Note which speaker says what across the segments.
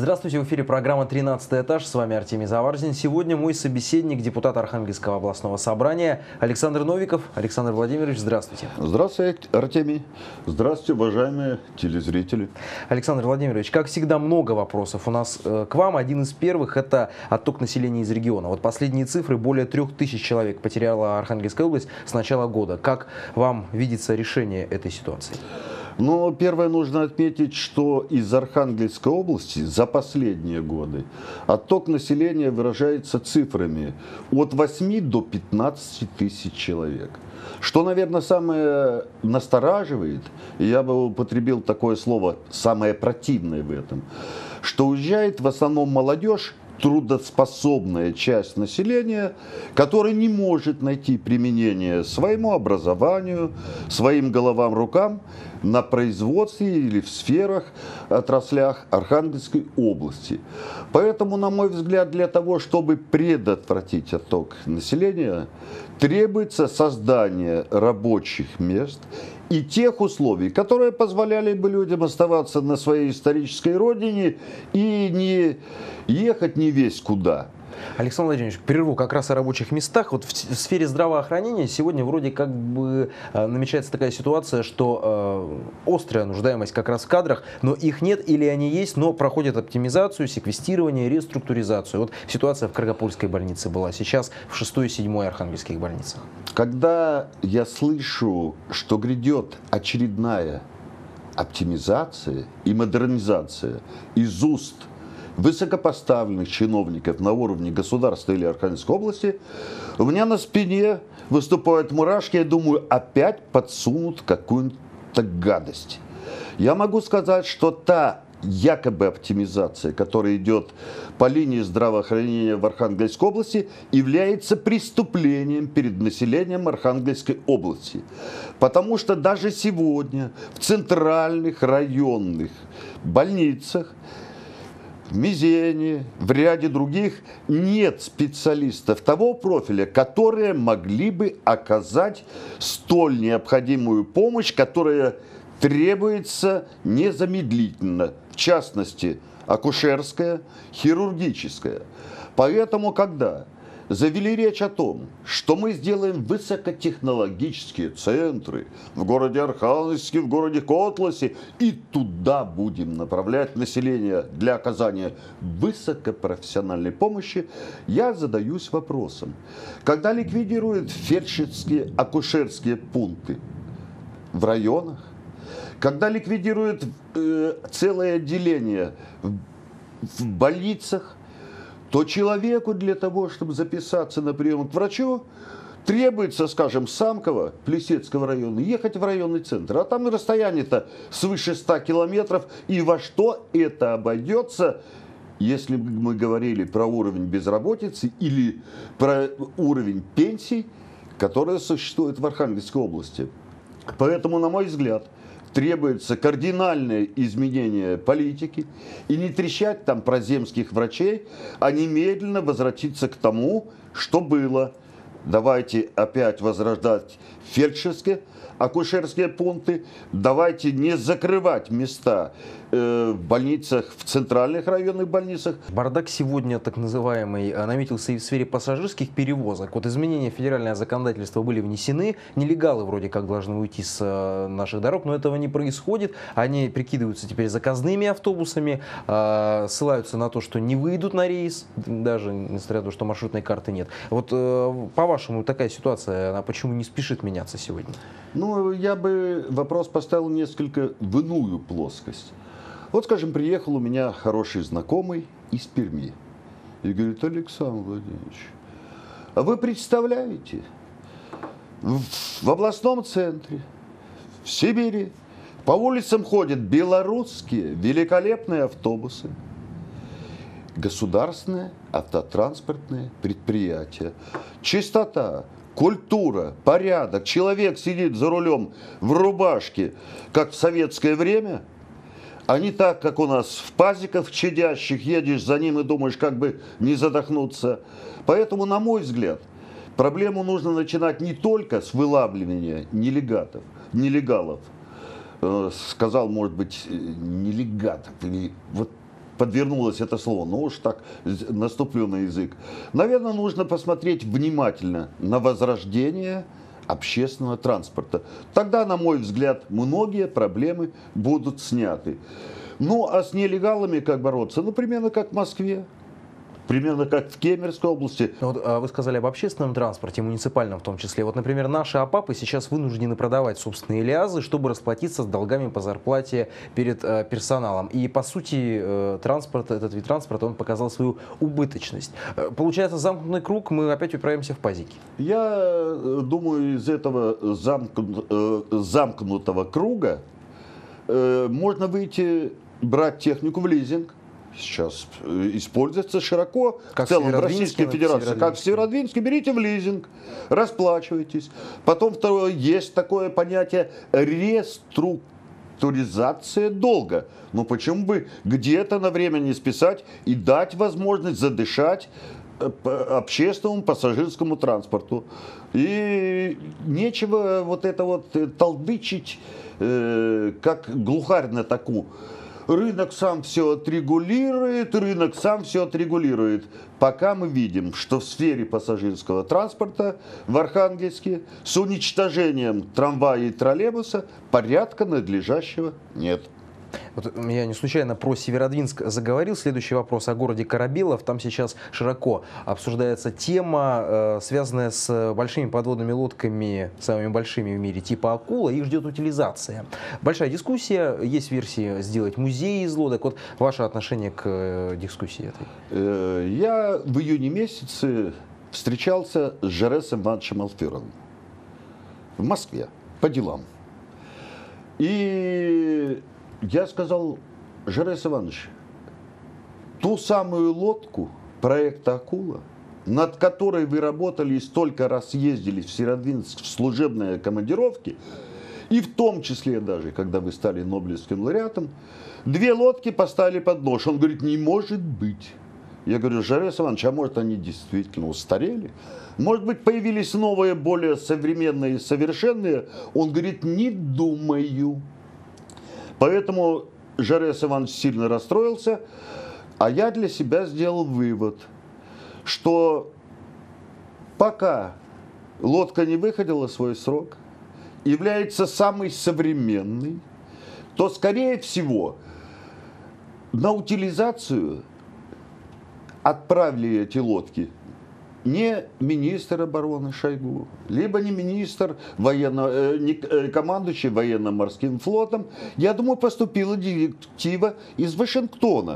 Speaker 1: Здравствуйте, в эфире программа «13 этаж». С вами Артемий Заварзин. Сегодня мой собеседник, депутат Архангельского областного собрания Александр Новиков. Александр Владимирович, здравствуйте.
Speaker 2: Здравствуйте, Артемий. Здравствуйте, уважаемые телезрители.
Speaker 1: Александр Владимирович, как всегда, много вопросов у нас к вам. Один из первых – это отток населения из региона. Вот последние цифры: более 3000 человек потеряла Архангельская область с начала года. Как вам видится решение этой ситуации?
Speaker 2: Но первое, нужно отметить, что из Архангельской области за последние годы отток населения выражается цифрами от 8 до 15 тысяч человек. Что, наверное, самое настораживает, и я бы употребил такое слово, самое противное в этом, что уезжает в основном молодежь, трудоспособная часть населения, которая не может найти применение своему образованию, своим головам, рукам на производстве или в сферах, отраслях Архангельской области. Поэтому, на мой взгляд, для того, чтобы предотвратить отток населения, требуется создание рабочих мест и тех условий, которые позволяли бы людям оставаться на своей исторической родине и не ехать не весь куда.
Speaker 1: Александр Владимирович, прерву как раз о рабочих местах. Вот в сфере здравоохранения сегодня вроде как бы намечается такая ситуация, что острая нуждаемость как раз в кадрах, но их нет или они есть, но проходят оптимизацию, секвестирование, реструктуризацию. Вот ситуация в Каргопольской больнице была, сейчас в 6-й и 7-й архангельских больницах.
Speaker 2: Когда я слышу, что грядет очередная оптимизация и модернизация из уст высокопоставленных чиновников на уровне государства или Архангельской области, у меня на спине выступают мурашки, я думаю, опять подсунут какую-то гадость. Я могу сказать, что та якобы оптимизация, которая идет по линии здравоохранения в Архангельской области, является преступлением перед населением Архангельской области. Потому что даже сегодня в центральных районных больницах, в Мизене, в ряде других нет специалистов того профиля, которые могли бы оказать столь необходимую помощь, которая требуется незамедлительно, в частности, акушерская, хирургическая. Поэтому, когда завели речь о том, что мы сделаем высокотехнологические центры в городе Архангельске, в городе Котласе, и туда будем направлять население для оказания высокопрофессиональной помощи, я задаюсь вопросом, когда ликвидируют фельдшерские, акушерские пункты в районах, когда ликвидируют целое отделение в больницах, то человеку для того, чтобы записаться на прием к врачу, требуется, скажем, с Самкова, Плесецкого района, ехать в районный центр. А там расстояние-то свыше 100 километров. И во что это обойдется, если бы мы говорили про уровень безработицы или про уровень пенсий, которые существуют в Архангельской области. Поэтому, на мой взгляд, требуется кардинальное изменение политики и не трещать там про земских врачей, а немедленно возвратиться к тому, что было. Давайте опять возрождать фельдшерские, акушерские пункты, давайте не закрывать места в больницах, в центральных районных больницах.
Speaker 1: Бардак сегодня, так называемый, наметился и в сфере пассажирских перевозок. Вот изменения в федеральное законодательство были внесены, нелегалы вроде как должны уйти с наших дорог, но этого не происходит. Они прикидываются теперь заказными автобусами, ссылаются на то, что не выйдут на рейс, даже несмотря на то, что маршрутной карты нет. Вот по-вашему, такая ситуация, она почему не спешит меняться сегодня?
Speaker 2: Ну, я бы вопрос поставил несколько в иную плоскость. Вот, скажем, приехал у меня хороший знакомый из Перми и говорит: Александр Владимирович, а вы представляете, в областном центре, в Сибири, по улицам ходят белорусские великолепные автобусы, государственное автотранспортное предприятие, чистота, культура, порядок. Человек сидит за рулем в рубашке, как в советское время, а не так, как у нас в пазиках чадящих, едешь за ним и думаешь, как бы не задохнуться. Поэтому, на мой взгляд, проблему нужно начинать не только с вылавливания нелегалов, сказал, может быть, нелегатов, или вот подвернулось это слово, ну уж так наступлю на язык. Наверное, нужно посмотреть внимательно на возрождение общественного транспорта. Тогда, на мой взгляд, многие проблемы будут сняты. Ну, а с нелегалами как бороться? Ну, примерно как в Москве. Примерно как в Кемеровской области.
Speaker 1: Вот, вы сказали об общественном транспорте, муниципальном в том числе. Вот, например, наши АПАПы сейчас вынуждены продавать собственные лиазы, чтобы расплатиться с долгами по зарплате перед персоналом. И, по сути, транспорт, этот вид транспорта, он показал свою убыточность. Получается, замкнутый круг, мы опять упираемся в пазики.
Speaker 2: Я думаю, из этого замкнутого круга можно выйти, брать технику в лизинг. Сейчас используется широко
Speaker 1: как
Speaker 2: в целом в Российской Федерации. Как в Северодвинске, берите в лизинг, расплачивайтесь. Потом второе, есть такое понятие реструктуризация долга. Ну почему бы где-то на время не списать и дать возможность задышать общественному пассажирскому транспорту. И нечего вот это вот толдычить, как глухарь на таку. Рынок сам все отрегулирует, рынок сам все отрегулирует. Пока мы видим, что в сфере пассажирского транспорта в Архангельске с уничтожением трамвая и троллейбуса порядка надлежащего нет.
Speaker 1: Вот я не случайно про Северодвинск заговорил. Следующий вопрос о городе Корабелов. Там сейчас широко обсуждается тема, связанная с большими подводными лодками, самыми большими в мире, типа «Акула». Их ждет утилизация. Большая дискуссия. Есть версии сделать музей из лодок. Вот ваше отношение к дискуссии этой?
Speaker 2: Я в июне месяце встречался с Жаресом Ивановичем Алферовым в Москве по делам. И я сказал: Жарес Иванович, ту самую лодку проекта «Акула», над которой вы работали и столько раз ездили в Северодвинск в служебные командировки, и в том числе даже, когда вы стали Нобелевским лауреатом, 2 лодки поставили под нож. Он говорит: не может быть. Я говорю: Жарес Иванович, а может они действительно устарели? Может быть появились новые, более современные и совершенные? Он говорит: не думаю. Поэтому Жарес Иванович сильно расстроился, а я для себя сделал вывод, что пока лодка не выходила свой срок, является самой современной, то, скорее всего, на утилизацию отправили эти лодки не министр обороны Шойгу, либо не министр не командующий военно-морским флотом. Я думаю, поступила директива из Вашингтона.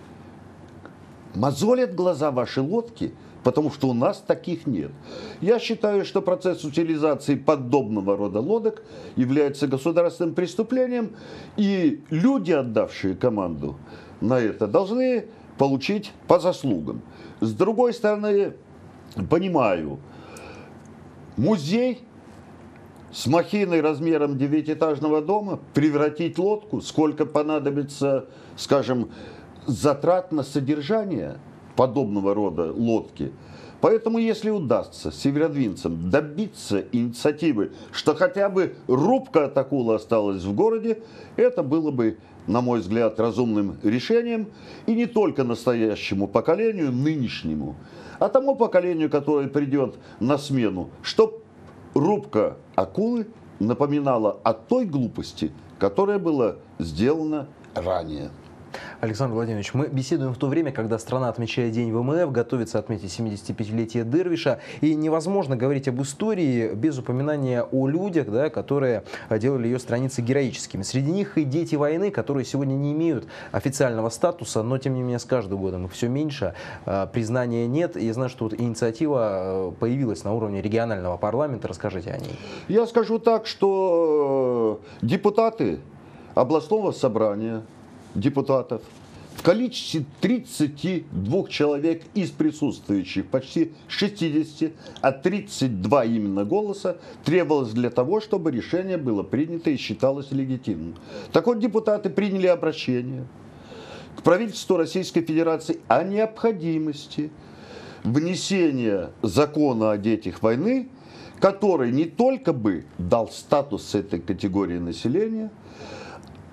Speaker 2: Мозолят глаза ваши лодки, потому что у нас таких нет. Я считаю, что процесс утилизации подобного рода лодок является государственным преступлением, и люди, отдавшие команду на это, должны получить по заслугам. С другой стороны, понимаю, музей с махиной размером 9-этажного дома, превратить лодку, сколько понадобится, скажем, затрат на содержание подобного рода лодки. Поэтому, если удастся северодвинцам добиться инициативы, что хотя бы рубка от «Акулы» осталась в городе, это было бы, на мой взгляд, разумным решением, и не только настоящему поколению, нынешнему, а тому поколению, которое придет на смену, чтобы рубка «Акулы» напоминала о той глупости, которая была сделана ранее.
Speaker 1: Александр Владимирович, мы беседуем в то время, когда страна отмечает День ВМФ, готовится отметить 75-летие Дервиша, и невозможно говорить об истории без упоминания о людях, да, которые делали ее страницы героическими. Среди них и дети войны, которые сегодня не имеют официального статуса, но тем не менее с каждым годом их все меньше, признания нет. И я знаю, что вот инициатива появилась на уровне регионального парламента. Расскажите о ней.
Speaker 2: Я скажу так, что депутаты областного собрания депутатов в количестве 32 человек из присутствующих, почти 60, а 32 именно голоса требовалось для того, чтобы решение было принято и считалось легитимным. Так вот, депутаты приняли обращение к правительству Российской Федерации о необходимости внесения закона о детях войны, который не только бы дал статус этой категории населения,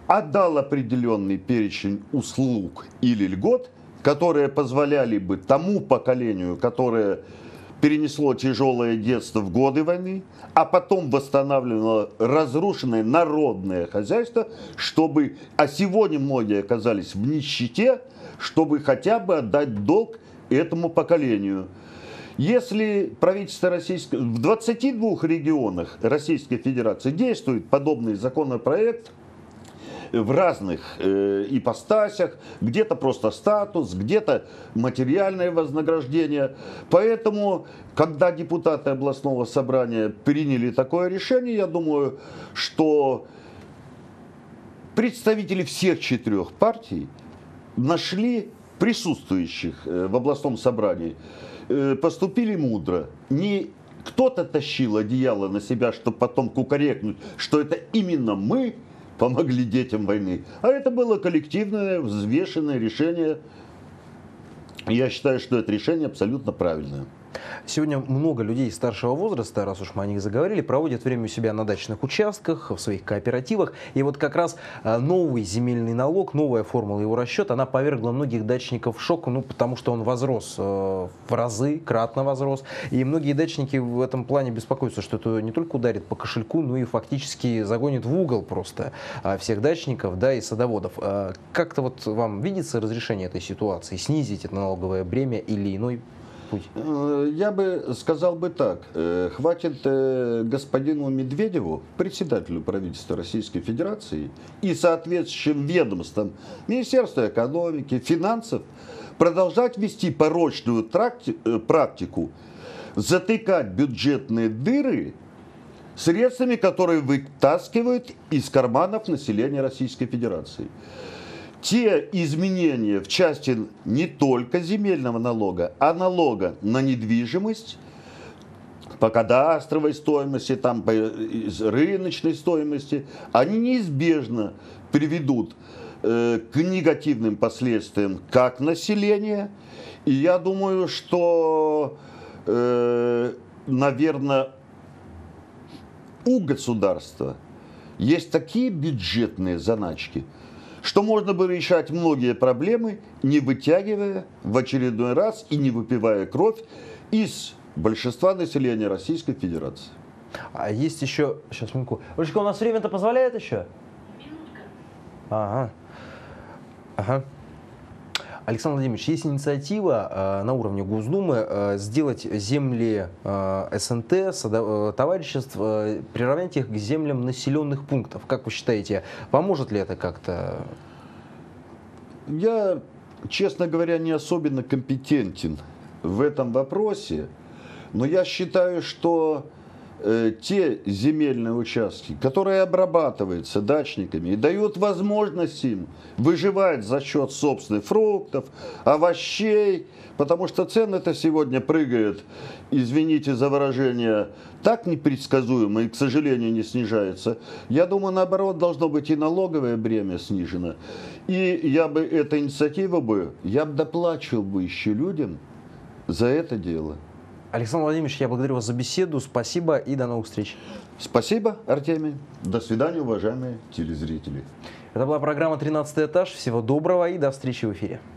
Speaker 2: отдал определенный перечень услуг или льгот, которые позволяли бы тому поколению, которое перенесло тяжелое детство в годы войны, а потом восстанавливало разрушенное народное хозяйство, чтобы, а сегодня многие оказались в нищете, чтобы хотя бы отдать долг этому поколению. Если правительство российское, в 22 регионах Российской Федерации действует подобный законопроект, в разных ипостасях, где-то просто статус, где-то материальное вознаграждение. Поэтому, когда депутаты областного собрания приняли такое решение, я думаю, что представители всех 4 партий нашли присутствующих в областном собрании, поступили мудро. Не кто-то тащил одеяло на себя, чтобы потом кукарекнуть, что это именно мы помогли детям войны. А это было коллективное, взвешенное решение. Я считаю, что это решение абсолютно правильное.
Speaker 1: Сегодня много людей старшего возраста, раз уж мы о них заговорили, проводят время у себя на дачных участках, в своих кооперативах. И вот как раз новый земельный налог, новая формула его расчета, она повергла многих дачников в шок, ну, потому что он возрос в разы, кратно возрос. И многие дачники в этом плане беспокоятся, что это не только ударит по кошельку, но и фактически загонит в угол просто всех дачников, да, и садоводов. Как-то вот вам видится разрешение этой ситуации, снизить это налоговое бремя или иной путь?
Speaker 2: Я бы сказал бы так. Хватит господину Медведеву, председателю правительства Российской Федерации и соответствующим ведомствам Министерства экономики, финансов продолжать вести порочную практику, затыкать бюджетные дыры средствами, которые вытаскивают из карманов населения Российской Федерации. Те изменения в части не только земельного налога, а налога на недвижимость, по кадастровой стоимости, там, по рыночной стоимости, они неизбежно приведут к негативным последствиям как населения. И я думаю, что, наверное, у государства есть такие бюджетные заначки, что можно бы решать многие проблемы, не вытягивая в очередной раз и не выпивая кровь из большинства населения Российской Федерации.
Speaker 1: А есть еще... Сейчас, минутку. Олечка, у нас время-то позволяет еще?
Speaker 3: Минутка.
Speaker 1: Ага. Ага. Александр Владимирович, есть инициатива на уровне Госдумы сделать земли СНТ, товариществ, приравнять их к землям населенных пунктов. Как вы считаете, поможет ли это как-то?
Speaker 2: Я, честно говоря, не особенно компетентен в этом вопросе, но я считаю, что те земельные участки, которые обрабатываются дачниками и дают возможность им выживать за счет собственных фруктов, овощей, потому что цены-то сегодня прыгают, извините за выражение, так непредсказуемо и, к сожалению, не снижается. Я думаю, наоборот, должно быть и налоговое бремя снижено. И я бы эта инициатива я бы доплачивал бы еще людям за это дело.
Speaker 1: Александр Владимирович, я благодарю вас за беседу. Спасибо и до новых встреч.
Speaker 2: Спасибо, Артемий. До свидания, уважаемые телезрители.
Speaker 1: Это была программа «13 этаж». Всего доброго и до встречи в эфире.